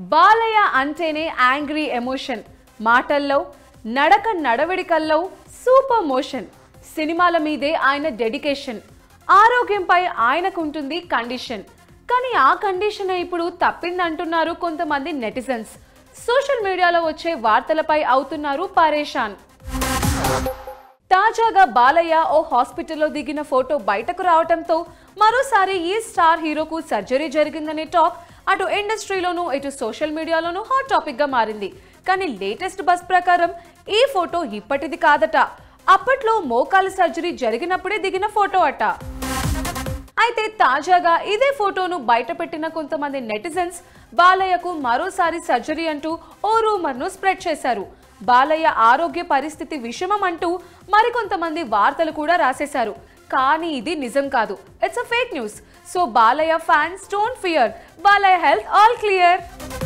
బాలయ్య అంటేనే angry emotion, మాటల్లో నడక నడవడికల్లో సూపర్ మోషన్, సినిమాల మీదే ఆయన డెడికేషన్, ఆరోగ్యంపై ఆయనకుంటుంది కండిషన్. కానీ ఆ కండిషన్ ఇప్పుడు తప్పిందంటున్నారు కొంతమంది నెటిజన్స్. సోషల్ మీడియాలో వచ్చే వార్తలపై అవుతున్నారు పరేషాన్. తాజాగా బాలయ్య ఓ హాస్పిటల్లో దిగిన ఫోటో బయటకు రావడంతో మరోసారి ఈ స్టార్ హీరోకు సర్జరీ జరిగిందనే టాక్ అటు ఇండస్ట్రీలోనూ ఇటు సోషల్ మీడియాలోనూ హాట్ టాపిక్ గా మారింది. కానీ లేటెస్ట్ బస్ ప్రకారం ఈ ఫోటో ఇప్పటిది కాదట, అప్పట్లో మోకాలు సర్జరీ జరిగినప్పుడే దిగిన ఫోటో అట. అయితే తాజాగా ఇదే ఫోటోను బయటపెట్టిన కొంతమంది నెటిజన్స్ బాలయ్యకు మరోసారి సర్జరీ అంటూ ఓ రూమర్ను స్ప్రెడ్ చేశారు. బాలయ్య ఆరోగ్య పరిస్థితి విషమం అంటూ మరికొంతమంది వార్తలు కూడా రాసేశారు. కానీ ఇది నిజం కాదు, it's a fake news. So Balayya fans don't fear, Balayya health all clear.